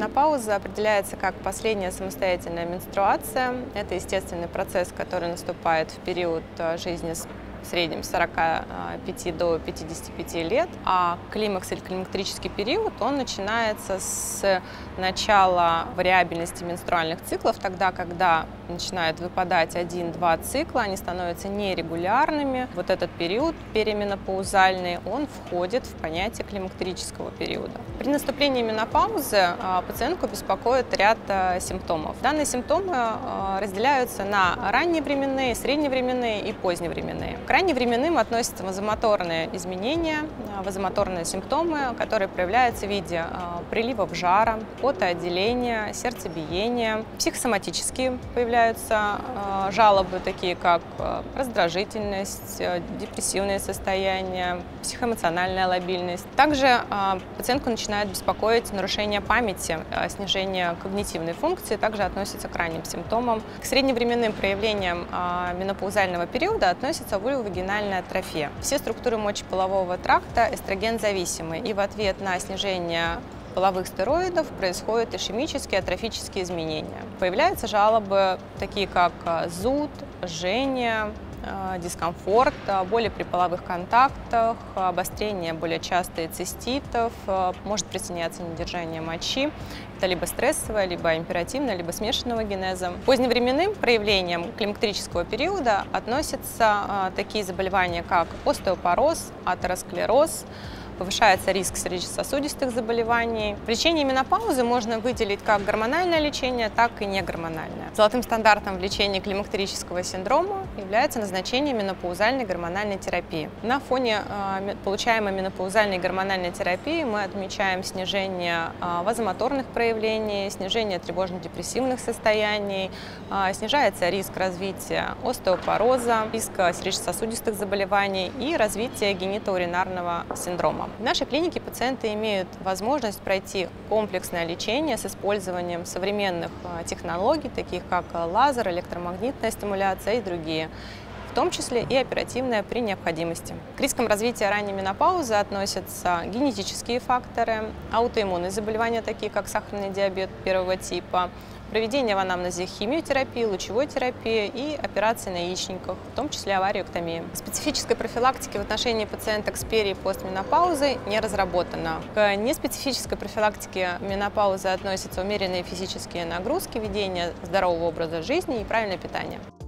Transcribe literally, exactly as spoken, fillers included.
менопауза определяется как последняя самостоятельная менструация. Это естественный процесс, который наступает в период жизни с в среднем с сорока пяти до пятидесяти пяти лет, а климакс или климактерический период, он начинается с начала вариабельности менструальных циклов, тогда, когда начинает выпадать один-два цикла, они становятся нерегулярными. Вот этот период переменопаузальный, он входит в понятие климактерического периода. При наступлении менопаузы пациентку беспокоит ряд симптомов. Данные симптомы разделяются на ранневременные, средневременные и поздневременные. К ранневременным относятся вазомоторные изменения, вазомоторные симптомы, которые проявляются в виде приливов жара, потоотделения, сердцебиения. Психосоматические появляются жалобы, такие как раздражительность, депрессивное состояние, психоэмоциональная лобильность. Также пациентку начинает беспокоить нарушение памяти, снижение когнитивной функции, также относятся к ранним симптомам. К средневременным проявлениям менопаузального периода относятся вагинальная атрофия. Все структуры мочеполового тракта эстрогензависимы, и в ответ на снижение половых стероидов происходят ишемические, атрофические изменения. Появляются жалобы, такие как зуд, жжение, дискомфорт, боли при половых контактах, обострение более частые циститов, может присоединяться недержание мочи. Это либо стрессовое, либо императивное, либо смешанного генеза. К поздневременным проявлениям климактерического периода относятся такие заболевания, как остеопороз, атеросклероз, повышается риск сердечно-сосудистых заболеваний. В лечении менопаузы можно выделить как гормональное лечение, так и негормональное. Золотым стандартом в лечении климактерического синдрома является назначение менопаузальной гормональной терапии. На фоне э, получаемой менопаузальной гормональной терапии мы отмечаем снижение э, вазомоторных проявлений, снижение тревожно-депрессивных состояний, э, снижается риск развития остеопороза, риска сердечно-сосудистых заболеваний и развития генитоуринарного синдрома. В нашей клинике пациенты имеют возможность пройти комплексное лечение с использованием современных технологий, таких как лазер, электромагнитная стимуляция и другие, в том числе и оперативная при необходимости. К рискам развития ранней менопаузы относятся генетические факторы, аутоиммунные заболевания, такие как сахарный диабет первого типа, проведение в анамнезе химиотерапии, лучевой терапии и операции на яичниках, в том числе авариоктомии. Специфической профилактики в отношении пациенток с пери- и постменопаузой не разработано. К неспецифической профилактике менопаузы относятся умеренные физические нагрузки, ведение здорового образа жизни и правильное питание.